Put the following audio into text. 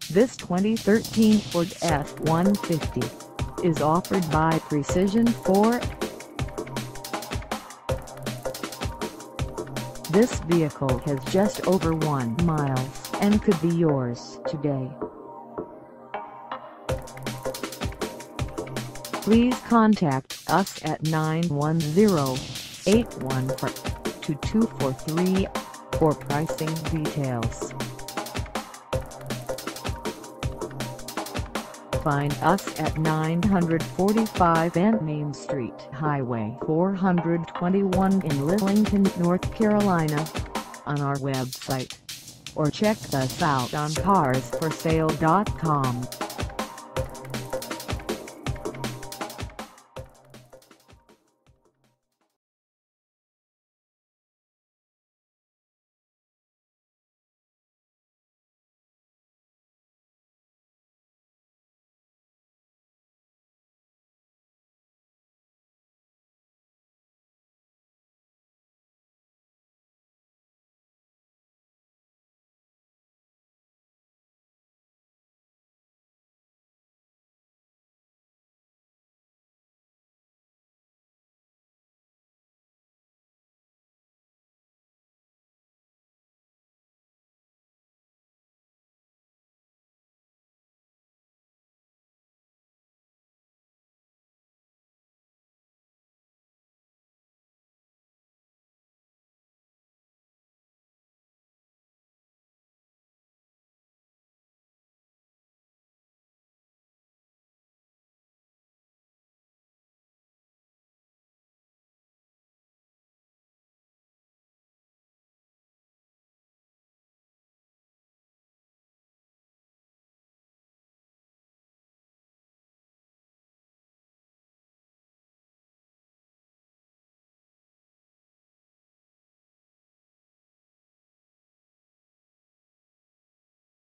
This 2013 Ford F-150 is offered by Precision Ford. This vehicle has just over 1 mile and could be yours today. Please contact us at 910-814-2243 for pricing details. Find us at 945 N Main Street, Highway 421 in Lillington, North Carolina, on our website, or check us out on carsforsale.com.